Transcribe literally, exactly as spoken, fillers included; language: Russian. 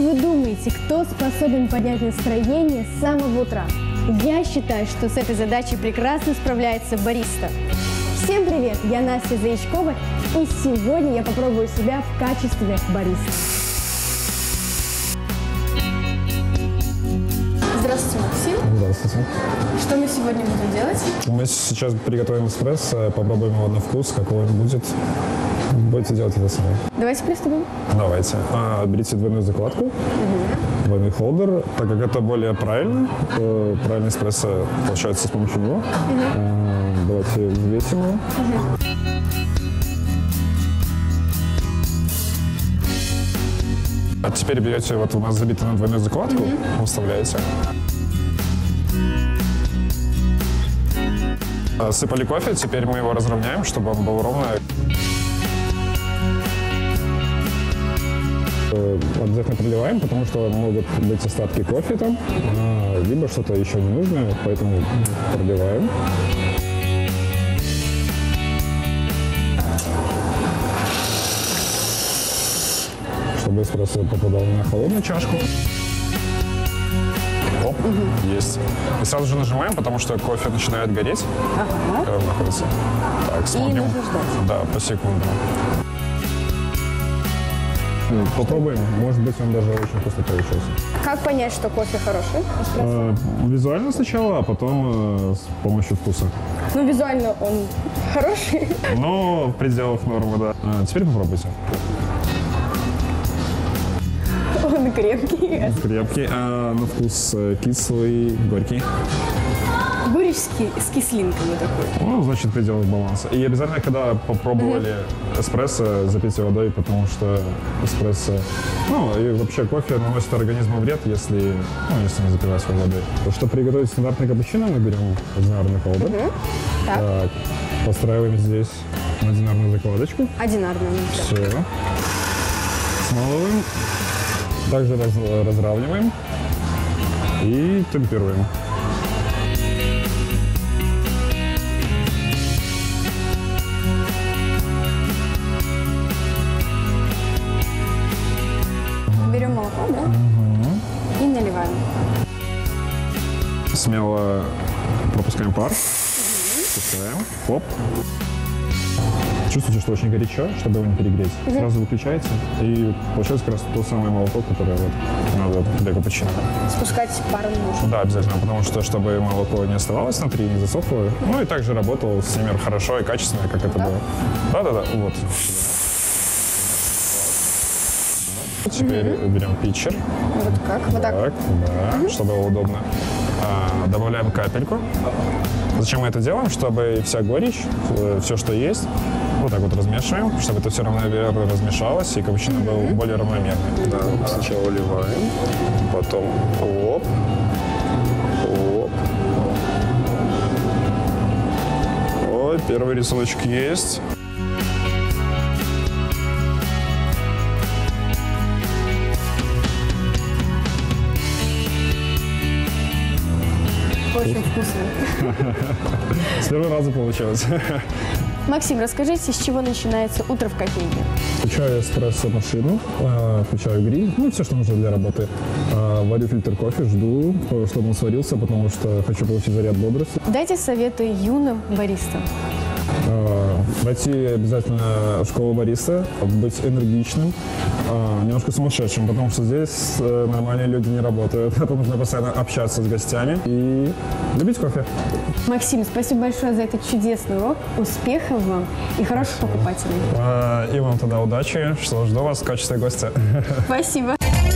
вы думаете, кто способен поднять настроение с самого утра? Я считаю, что с этой задачей прекрасно справляется бариста. Всем привет! Я Настя Заячкова, и сегодня я попробую себя в качестве бариста. Здравствуйте, Максим. Здравствуйте. Что мы сегодня будем делать? Мы сейчас приготовим эспрессо, попробуем его на вкус, какой он будет. Будете делать это сами. Давайте приступим. Давайте. А, берите двойную закладку, угу. двойной холдер. Так как это более правильно, то правильный эспрессо получается с помощью него. Угу. А, давайте взвесим его. Угу. А теперь берете, вот у нас забито на двойную закладку, угу. вставляете. Сыпали кофе, теперь мы его разровняем, чтобы он был ровно. Обязательно проливаем, потому что могут быть остатки кофе там, либо что-то еще не нужно, поэтому проливаем. Чтобы эспрессо попадал на холодную чашку. Оп, угу. Есть. И сразу же нажимаем, потому что кофе начинает гореть. Ага. Когда он находится. Так, смотрим. И нужно ждать. Да, по секунду. Попробуем. Может быть, он даже очень вкусно получился. Как понять, что кофе хороший? А, визуально сначала, а потом э, с помощью вкуса. Ну, визуально он хороший. Но в пределах нормы, да. А, теперь попробуйте. Он крепкий. Крепкий, а на вкус кислый, горький. Горечь с кислинками такой. Ну, значит, в пределах баланса. И обязательно, когда попробовали mm-hmm. эспрессо, запейте водой, потому что эспрессо, ну, и вообще кофе наносит организму вред, если, ну, если не запивать его водой. Чтобы приготовить стандартный капучино, мы берем одинарный холдер. Mm-hmm. Так. Так. Постраиваем здесь одинарную закладочку. Одинарную. Все. Смалываем. Также раз, разравниваем и темперируем. Берем молоко, да? Угу. И наливаем. Смело пропускаем пар. Пускаем. Хоп. Чувствуете, что очень горячо, чтобы его не перегреть. Угу. Сразу выключаете, и получается как раз то самое молоко, которое вот надо для капучино. Спускать пар не нужно. Да, обязательно, потому что, чтобы молоко не оставалось внутри, не засохло. Ну и также работал стимер хорошо и качественно, как это да? было. Да-да-да, вот. Теперь угу. берем питчер. Вот как? Вот так? Так, да, угу. чтобы было удобно. А, добавляем капельку. Зачем мы это делаем? Чтобы вся горечь, все, что есть, вот так вот размешиваем, чтобы это все равномерно размешалось, и капучино mm-hmm. был более равномерный. Да, сначала вливаем, потом оп, оп. Ой, первый рисуночек есть. Очень вкусно. С первого раза получилось. Максим, расскажите, с чего начинается утро в кофейне? Включаю эспрессо-машину, включаю гриль, ну все, что нужно для работы. Варю фильтр кофе, жду, чтобы он сварился, потому что хочу получить заряд бодрости. Дайте советы юным баристам. Войти обязательно в школу бариста, быть энергичным, немножко сумасшедшим, потому что здесь нормальные люди не работают. Это нужно постоянно общаться с гостями и любить кофе. Максим, спасибо большое за этот чудесный урок. Успехов вам и хороших покупателей. И вам тогда удачи, что жду вас в качестве гостя. Спасибо.